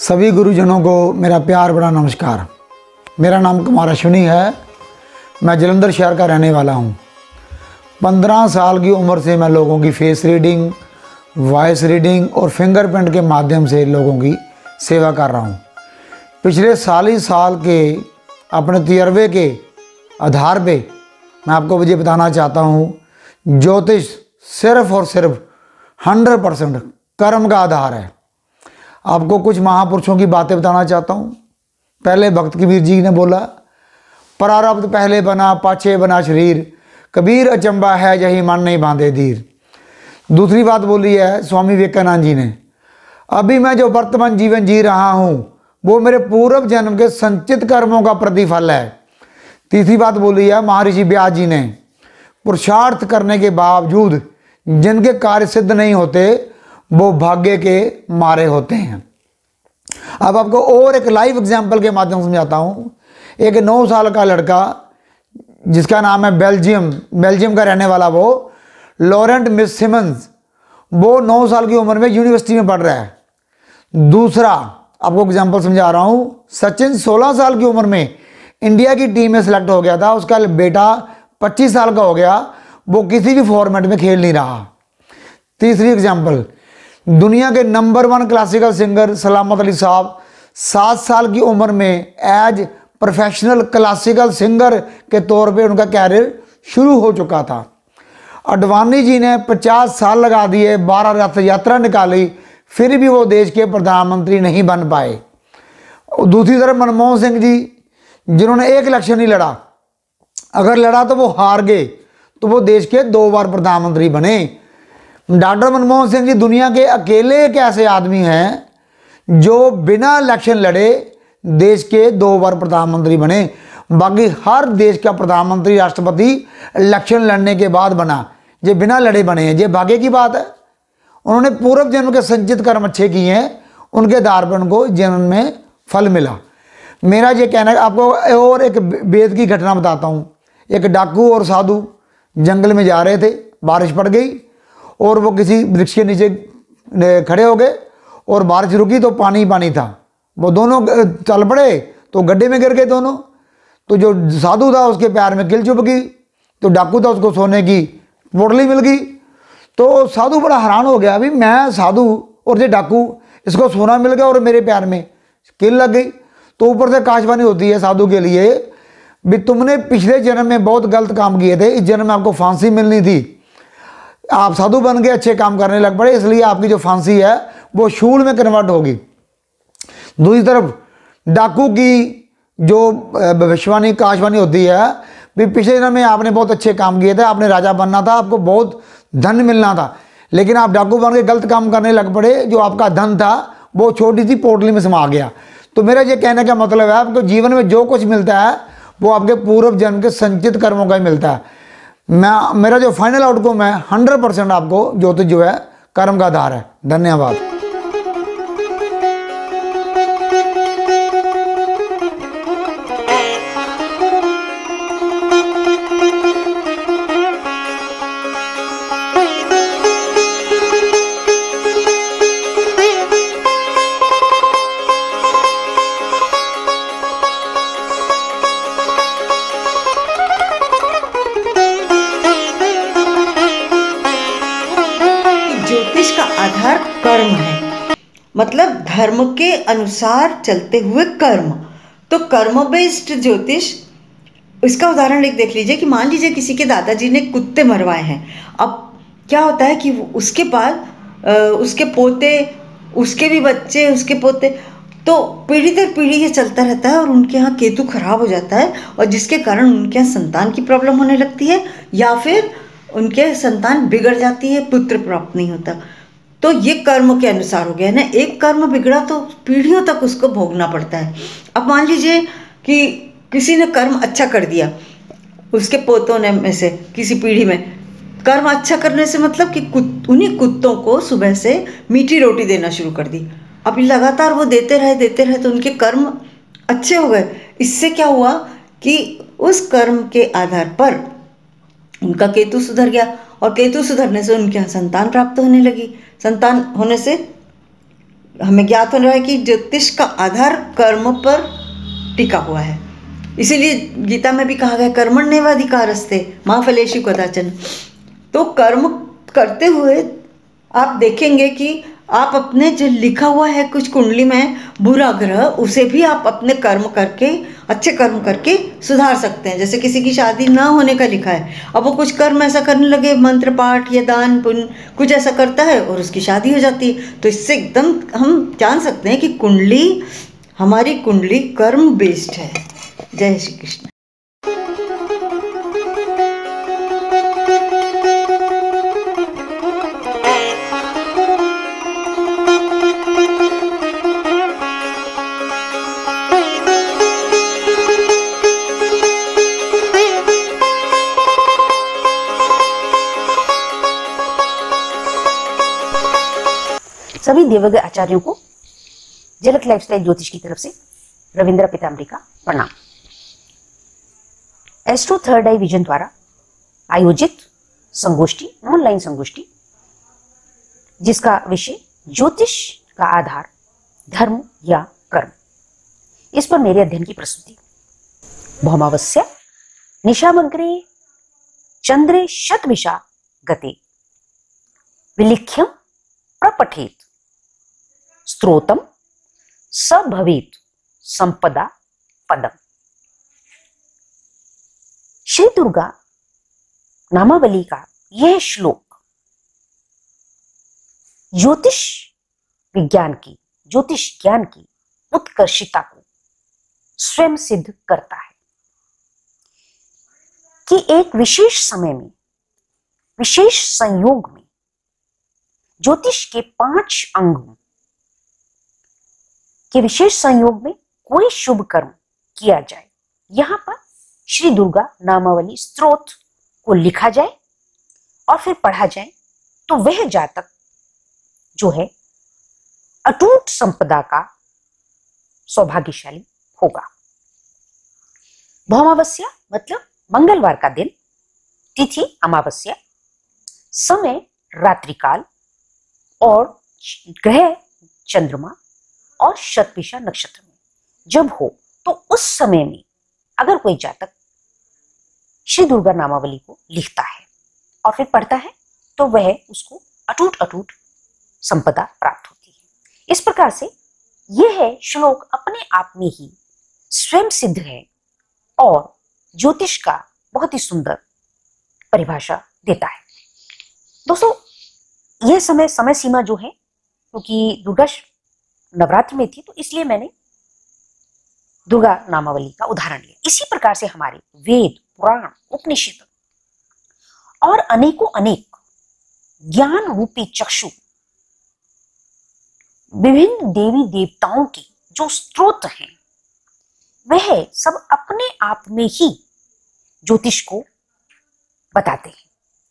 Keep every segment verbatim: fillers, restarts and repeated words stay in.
सभी गुरुजनों को मेरा प्यार बड़ा नमस्कार। मेरा नाम कुमार अश्विनी है। मैं जलंधर शहर का रहने वाला हूँ। पंद्रह साल की उम्र से मैं लोगों की फेस रीडिंग, वॉइस रीडिंग और फिंगरप्रिंट के माध्यम से लोगों की सेवा कर रहा हूँ। पिछले साल ही साल के अपने तजर्बे के आधार पे मैं आपको मुझे बताना चाहता हूँ, ज्योतिष सिर्फ और सिर्फ हंड्रेड परसेंट कर्म का आधार है। आपको कुछ महापुरुषों की बातें बताना चाहता हूँ। पहले भक्त कबीर जी ने बोला, प्रारब्ध पहले बना पाछे बना शरीर, कबीर अचंबा है जही मन नहीं बांधे धीर। दूसरी बात बोली है स्वामी विवेकानंद जी ने, अभी मैं जो वर्तमान जीवन जी रहा हूँ वो मेरे पूर्व जन्म के संचित कर्मों का प्रतिफल है। तीसरी बात बोली है महर्षि व्यास जी ने, पुरुषार्थ करने के बावजूद जिनके कार्य सिद्ध नहीं होते वो भाग्य के मारे होते हैं। अब आपको और एक लाइव एग्जाम्पल के माध्यम से समझाता हूँ। एक नौ साल का लड़का जिसका नाम है बेल्जियम बेल्जियम का रहने वाला, वो लॉरेंट मिस सिमंस, वो नौ साल की उम्र में यूनिवर्सिटी में पढ़ रहा है। दूसरा आपको एग्जाम्पल समझा रहा हूँ, सचिन सोलह साल की उम्र में इंडिया की टीम में सिलेक्ट हो गया था। उसका बेटा पच्चीस साल का हो गया, वो किसी भी फॉर्मेट में खेल नहीं रहा। तीसरी एग्जाम्पल, दुनिया के नंबर वन क्लासिकल सिंगर सलामत अली साहब सात साल की उम्र में एज प्रोफेशनल क्लासिकल सिंगर के तौर पे उनका कैरियर शुरू हो चुका था। अडवाणी जी ने पचास साल लगा दिए, बारह रथ यात्रा निकाली, फिर भी वो देश के प्रधानमंत्री नहीं बन पाए। दूसरी तरफ मनमोहन सिंह जी, जिन्होंने एक इलेक्शन नहीं लड़ा, अगर लड़ा तो वो हार गए, तो वो देश के दो बार प्रधानमंत्री बने। डॉक्टर मनमोहन सिंह जी दुनिया के अकेले एक ऐसे आदमी हैं जो बिना इलेक्शन लड़े देश के दो बार प्रधानमंत्री बने। बाकी हर देश का प्रधानमंत्री राष्ट्रपति इलेक्शन लड़ने के बाद बना, ये बिना लड़े बने हैं। ये भाग्य की बात है। उन्होंने पूर्व जन्म के संचित कर्म अच्छे किए हैं, उनके आधार पर उनको जन्म में फल मिला। मेरा ये कहना है, आपको और एक वेद की घटना बताता हूँ। एक डाकू और साधु जंगल में जा रहे थे, बारिश पड़ गई और वो किसी वृक्ष के नीचे खड़े हो गए और बारिश रुकी तो पानी ही पानी था। वो दोनों चल पड़े तो गड्ढे में गिर गए दोनों। तो जो साधु था उसके पैर में किल चुभ गई, तो डाकू था उसको सोने की पोटली मिल गई। तो साधु बड़ा हैरान हो गया, अभी मैं साधु और ये डाकू, इसको सोना मिल गया और मेरे पैर में किल लग गई। तो ऊपर से काशवानी होती है साधु के लिए, भी तुमने पिछले जन्म में बहुत गलत काम किए थे, इस जन्म में आपको फांसी मिलनी थी। आप साधु बन के अच्छे काम करने लग पड़े, इसलिए आपकी जो फांसी है वो शूल में कन्वर्ट होगी। दूसरी तरफ डाकू की जो भविष्यवाणी काशवाणी होती है, भी पिछले जन्म में आपने बहुत अच्छे काम किए थे, आपने राजा बनना था, आपको बहुत धन मिलना था, लेकिन आप डाकू बन के गलत काम करने लग पड़े, जो आपका धन था वो छोटी सी पोटली में समा गया। तो मेरा ये कहने का मतलब है, आपको जीवन में जो कुछ मिलता है वो आपके पूर्व जन्म के संचित कर्मों का ही मिलता है। मैं मेरा जो फाइनल आउटकम है हंड्रेड परसेंट आपको ज्योतिष जो है कर्म का आधार है। धन्यवाद। ज्योतिष का आधार कर्म है, मतलब धर्म के अनुसार चलते हुए कर्म। तो कर्म बेस्ड ज्योतिष, इसका उदाहरण एक देख लीजिए कि मान लीजिए किसी के दादाजी ने कुत्ते मरवाए हैं। अब क्या होता है कि उसके बाद उसके पोते, उसके भी बच्चे, उसके पोते, तो पीढ़ी दर पीढ़ी ये चलता रहता है और उनके यहाँ केतु खराब हो जाता है, और जिसके कारण उनके यहाँ संतान की प्रॉब्लम होने लगती है, या फिर उनके संतान बिगड़ जाती है, पुत्र प्राप्त नहीं होता। तो ये कर्म के अनुसार हो गया ना। एक कर्म बिगड़ा तो पीढ़ियों तक उसको भोगना पड़ता है। अब मान लीजिए कि किसी ने कर्म अच्छा कर दिया, उसके पोतों ने में से किसी पीढ़ी में कर्म अच्छा करने से मतलब कि कुत, उन्हीं कुत्तों को सुबह से मीठी रोटी देना शुरू कर दी। अब लगातार वो देते रहे देते रहे तो उनके कर्म अच्छे हो गए। इससे क्या हुआ कि उस कर्म के आधार पर उनका केतु सुधर गया, और केतु सुधरने से उनके यहाँ संतान प्राप्त होने लगी। संतान होने से हमें ज्ञात हो रहा है कि ज्योतिष का आधार कर्म पर टिका हुआ है। इसीलिए गीता में भी कहा गया कर्मण्येवाधिकारस्ते मा फलेषु कदाचन। तो कर्म करते हुए आप देखेंगे कि आप अपने जो लिखा हुआ है कुछ कुंडली में बुरा ग्रह, उसे भी आप अपने कर्म करके, अच्छे कर्म करके सुधार सकते हैं। जैसे किसी की शादी ना होने का लिखा है, अब वो कुछ कर्म ऐसा करने लगे, मंत्र पाठ या दान पुण्य कुछ ऐसा करता है और उसकी शादी हो जाती है। तो इससे एकदम हम जान सकते हैं कि कुंडली, हमारी कुंडली कर्म बेस्ड है। जय श्री कृष्ण। सभी देवज्ञ आचार्यों को झलक लाइफस्टाइल ज्योतिष की तरफ से रविंद्र पीताम्बरी का प्रणाम। एस्ट्रो थर्ड आई विजन द्वारा आयोजित संगोष्ठी, ऑनलाइन संगोष्ठी, जिसका विषय ज्योतिष का आधार धर्म या कर्म, इस पर मेरे अध्ययन की प्रस्तुति। भौमावस्या निशामग्रे चंद्रे शतभिषा गते विलिख्यम प्रपठेत स्त्रोतम स भवेत संपदा पदम। श्री दुर्गा नामावली का यह श्लोक ज्योतिष विज्ञान की, ज्योतिष ज्ञान की उत्कर्षिता को स्वयं सिद्ध करता है कि एक विशेष समय में, विशेष संयोग में ज्योतिष के पांच अंगों के विशेष संयोग में कोई शुभ कर्म किया जाए, यहां पर श्री दुर्गा नामावली स्तोत्र को लिखा जाए और फिर पढ़ा जाए, तो वह जातक जो है अटूट संपदा का सौभाग्यशाली होगा। भौमावस्या मतलब मंगलवार का दिन, तिथि अमावस्या, समय रात्रिकाल और ग्रह चंद्रमा और शतभिषा नक्षत्र में जब हो, तो उस समय में अगर कोई जातक श्री दुर्गा नामावली को लिखता है और फिर पढ़ता है, तो वह उसको अटूट अटूट संपदा प्राप्त होती है। इस प्रकार से यह श्लोक अपने आप में ही स्वयं सिद्ध है और ज्योतिष का बहुत ही सुंदर परिभाषा देता है। दोस्तों, यह समय समय सीमा जो है, क्योंकि दुर्गा नवरात्र में थी, तो इसलिए मैंने दुर्गा नामावली का उदाहरण लिया। इसी प्रकार से हमारे वेद, पुराण, उपनिषद और अनेकों अनेक ज्ञान रूपी चक्षु, विभिन्न देवी देवताओं के जो स्रोत हैं, वह सब अपने आप में ही ज्योतिष को बताते हैं।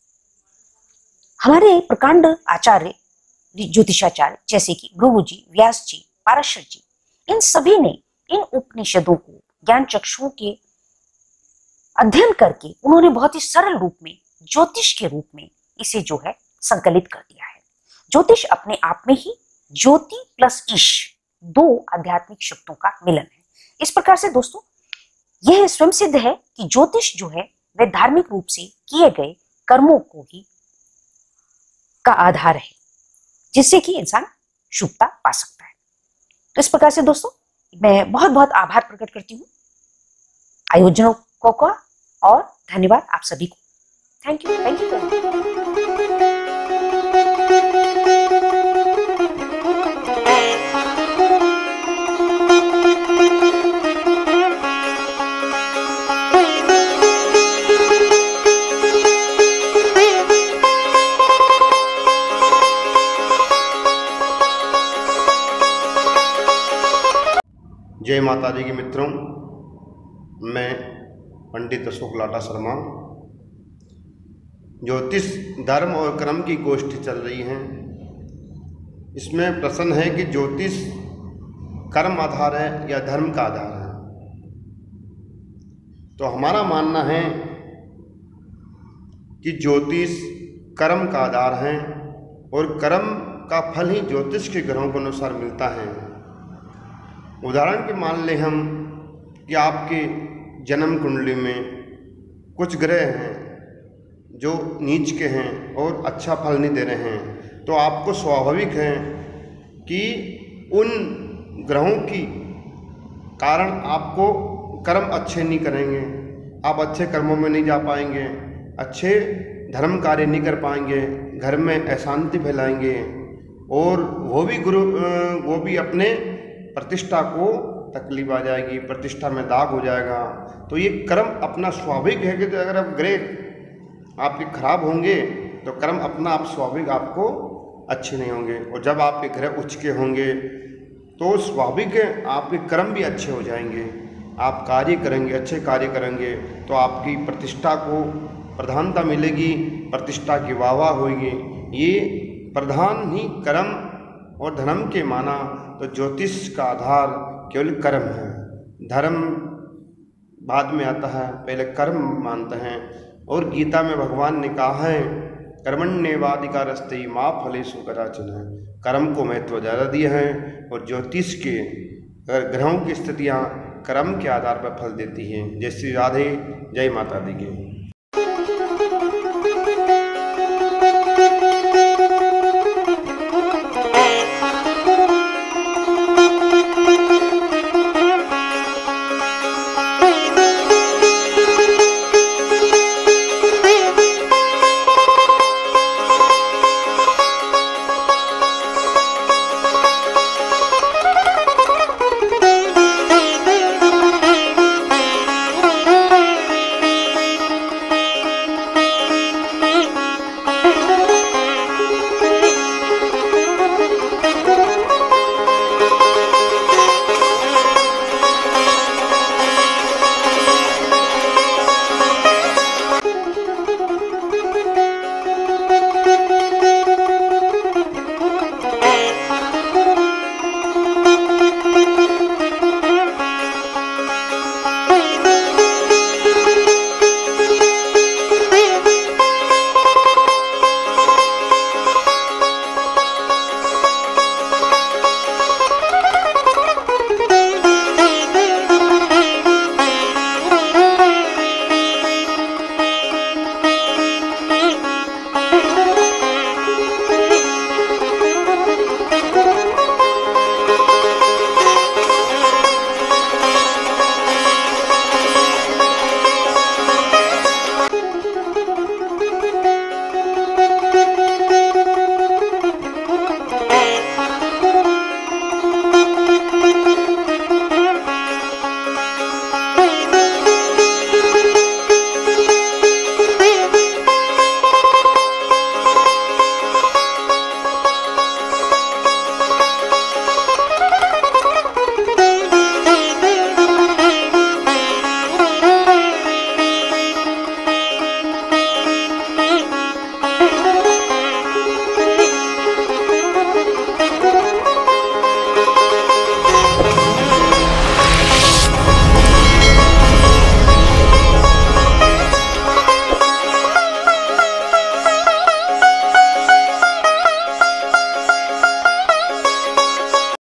हमारे प्रकांड आचार्य, ज्योतिषाचार्य जैसे कि भृगु जी, व्यास जी, पाराशर जी, इन सभी ने इन उपनिषदों को ज्ञान चक्षुओं के अध्ययन करके उन्होंने बहुत ही सरल रूप में ज्योतिष के रूप में इसे जो है संकलित कर दिया है। ज्योतिष अपने आप में ही ज्योति प्लस ईश, दो आध्यात्मिक शब्दों का मिलन है। इस प्रकार से दोस्तों, यह स्वयं सिद्ध है कि ज्योतिष जो है वह धार्मिक रूप से किए गए कर्मों को ही का आधार है, जिससे कि इंसान शुभता पा सकता है। तो इस प्रकार से दोस्तों, मैं बहुत बहुत आभार प्रकट करती हूँ आयोजकों का और धन्यवाद आप सभी को। Thank you, thank you. जय माता दी के मित्रों, मैं पंडित अशोक लाटा शर्मा। ज्योतिष धर्म और कर्म की गोष्ठी चल रही है। इसमें प्रश्न है कि ज्योतिष कर्म आधार है या धर्म का आधार है। तो हमारा मानना है कि ज्योतिष कर्म का आधार है और कर्म का फल ही ज्योतिष के ग्रहों के अनुसार मिलता है। उदाहरण के मान लें हम कि आपके जन्म कुंडली में कुछ ग्रह हैं जो नीच के हैं और अच्छा फल नहीं दे रहे हैं, तो आपको स्वाभाविक है कि उन ग्रहों की कारण आपको कर्म अच्छे नहीं करेंगे, आप अच्छे कर्मों में नहीं जा पाएंगे, अच्छे धर्म कार्य नहीं कर पाएंगे, घर में अशांति फैलाएंगे और वो भी गुरु वो भी अपने प्रतिष्ठा को तकलीफ आ जाएगी, प्रतिष्ठा में दाग हो जाएगा। तो ये कर्म अपना स्वाभाविक है कि अगर आप ग्रह आपके खराब होंगे तो कर्म अपना आप स्वाभाविक आपको अच्छे नहीं होंगे, और जब आपके ग्रह उच्च के होंगे तो स्वाभाविक है आपके कर्म भी अच्छे हो जाएंगे, आप कार्य करेंगे, अच्छे कार्य करेंगे तो आपकी प्रतिष्ठा को प्रधानता मिलेगी, प्रतिष्ठा की वाह वाह होगी। ये प्रधान ही कर्म और धर्म के माना तो ज्योतिष का आधार केवल कर्म है, धर्म बाद में आता है, पहले कर्म मानते हैं। और गीता में भगवान ने कहा है कर्मण्येवाधिकारस्ते मा फलेषु कदाचन, कर्म को महत्व ज़्यादा दिया है और ज्योतिष के ग्रहों की स्थितियाँ कर्म के आधार पर फल देती हैं। जय श्री राधे, जय माता दी की।